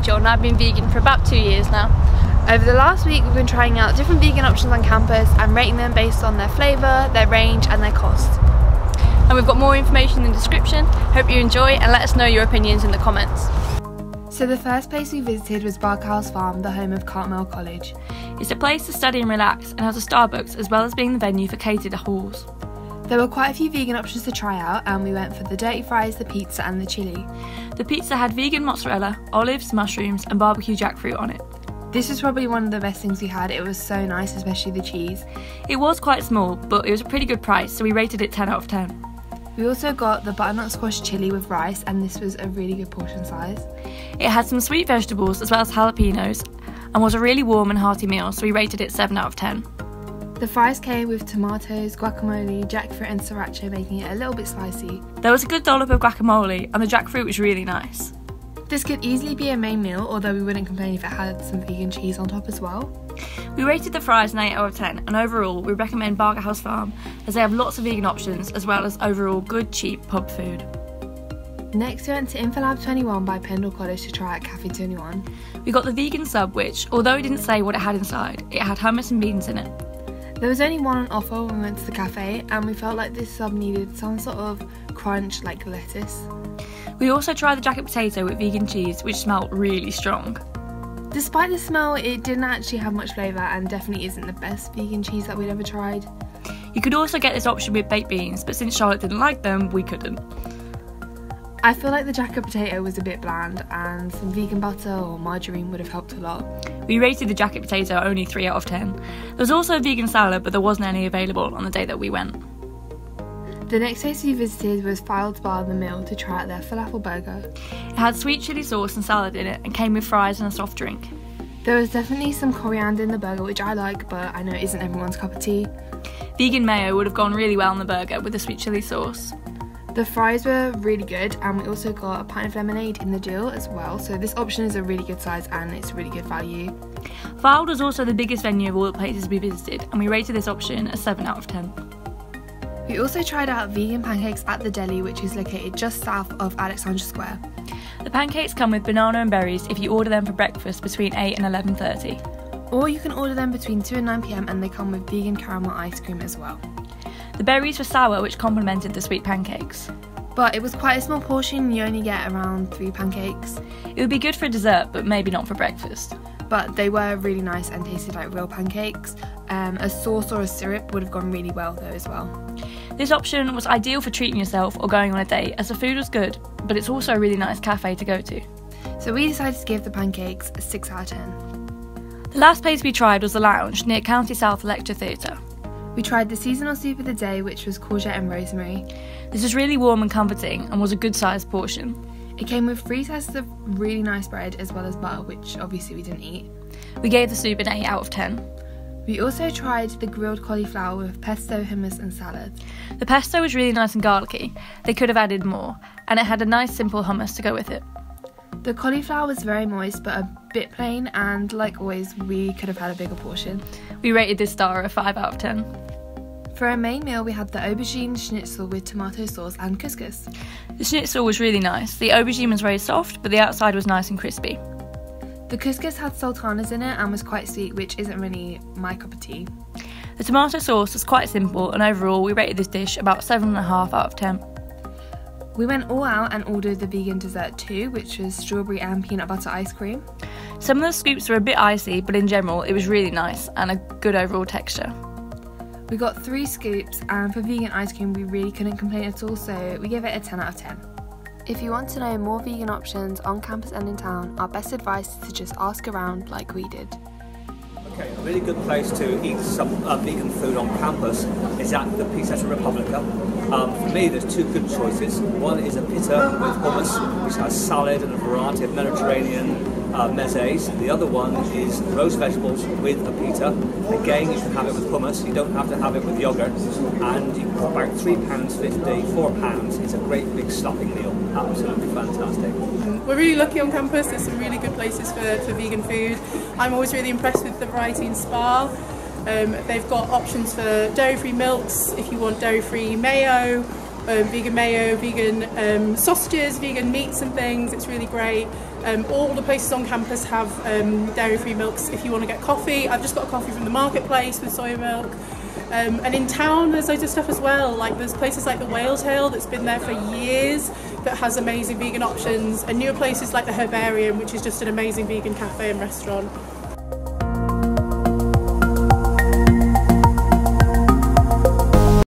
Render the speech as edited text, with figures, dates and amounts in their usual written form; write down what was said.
Rachel and I've been vegan for about 2 years now. Over the last week we've been trying out different vegan options on campus and rating them based on their flavour, their range and their cost. And we've got more information in the description. Hope you enjoy and let us know your opinions in the comments. So the first place we visited was Barker House Farm, the home of Cartmel College. It's a place to study and relax and has a Starbucks as well as being the venue for catered halls. There were quite a few vegan options to try out and we went for the dirty fries, the pizza and the chilli. The pizza had vegan mozzarella, olives, mushrooms and barbecue jackfruit on it. This was probably one of the best things we had. It was so nice, especially the cheese. It was quite small, but it was a pretty good price, so we rated it 10 out of 10. We also got the butternut squash chilli with rice and this was a really good portion size. It had some sweet vegetables as well as jalapenos and was a really warm and hearty meal, so we rated it 7 out of 10. The fries came with tomatoes, guacamole, jackfruit and sriracha, making it a little bit spicy. There was a good dollop of guacamole and the jackfruit was really nice. This could easily be a main meal, although we wouldn't complain if it had some vegan cheese on top as well. We rated the fries an 8 out of 10 and overall we recommend Barker House Farm as they have lots of vegan options as well as overall good cheap pub food. Next we went to Infilab 21 by Pendle College to try out Cafe 21. We got the vegan sub which, although it didn't say what it had inside, it had hummus and beans in it. There was only one on offer when we went to the cafe and we felt like this sub needed some sort of crunch like lettuce. We also tried the jacket potato with vegan cheese which smelled really strong. Despite the smell, it didn't actually have much flavour and definitely isn't the best vegan cheese that we'd ever tried. You could also get this option with baked beans, but since Charlotte didn't like them, we couldn't. I feel like the jacket potato was a bit bland and some vegan butter or margarine would have helped a lot. We rated the jacket potato only 3 out of 10. There was also a vegan salad, but there wasn't any available on the day that we went. The next place we visited was Fylde's Bar The Mill to try out their falafel burger. It had sweet chilli sauce and salad in it and came with fries and a soft drink. There was definitely some coriander in the burger, which I like, but I know it isn't everyone's cup of tea. Vegan mayo would have gone really well on the burger with the sweet chilli sauce. The fries were really good and we also got a pint of lemonade in the deal as well, so this option is a really good size and it's really good value. Fylde was also the biggest venue of all the places we visited and we rated this option a 7 out of 10. We also tried out vegan pancakes at the deli, which is located just south of Alexandra Square. The pancakes come with banana and berries if you order them for breakfast between 8 and 11:30. Or you can order them between 2 and 9 PM and they come with vegan caramel ice cream as well. The berries were sour, which complemented the sweet pancakes. But it was quite a small portion, you only get around 3 pancakes. It would be good for dessert, but maybe not for breakfast. But they were really nice and tasted like real pancakes. A sauce or a syrup would have gone really well though as well. This option was ideal for treating yourself or going on a date as the food was good, but it's also a really nice cafe to go to. So we decided to give the pancakes a 6 out of 10. The last place we tried was the Lounge near County South Lecture Theatre. We tried the seasonal soup of the day, which was courgette and rosemary. This was really warm and comforting and was a good sized portion. It came with 3 slices of really nice bread as well as butter, which obviously we didn't eat. We gave the soup an 8 out of 10. We also tried the grilled cauliflower with pesto, hummus and salad. The pesto was really nice and garlicky. They could have added more, and it had a nice simple hummus to go with it. The cauliflower was very moist but a bit plain, and like always we could have had a bigger portion. We rated this star a 5 out of 10. For our main meal we had the aubergine schnitzel with tomato sauce and couscous. The schnitzel was really nice. The aubergine was very soft, but the outside was nice and crispy. The couscous had sultanas in it and was quite sweet, which isn't really my cup of tea. The tomato sauce was quite simple, and overall we rated this dish about 7.5 out of 10. We went all out and ordered the vegan dessert too, which was strawberry and peanut butter ice cream. Some of the scoops were a bit icy, but in general it was really nice and a good overall texture. We got 3 scoops and for vegan ice cream we really couldn't complain at all, so we gave it a 10 out of 10. If you want to know more vegan options on campus and in town, our best advice is to just ask around like we did. Okay, a really good place to eat some vegan food on campus is at the Pizzeria Republica. For me, there's 2 good choices. One is a pita with hummus, which has salad and a variety of Mediterranean mezes. The other one is roast vegetables with a pita. Again, you can have it with hummus. You don't have to have it with yogurt. And you can about £3.50, £4. It's a great big stuffing meal. Absolutely fantastic. We're really lucky on campus. There's some really good places for vegan food. I'm always really impressed with the variety in Spa. They've got options for dairy-free milks if you want dairy-free mayo, vegan mayo, vegan sausages, vegan meats and things. It's really great. All the places on campus have dairy-free milks if you want to get coffee. I've just got a coffee from the marketplace with soy milk. And in town there's loads of stuff as well, like there's places like the Whale Tail that's been there for years that has amazing vegan options, and newer places like the Herbarium, which is just an amazing vegan cafe and restaurant.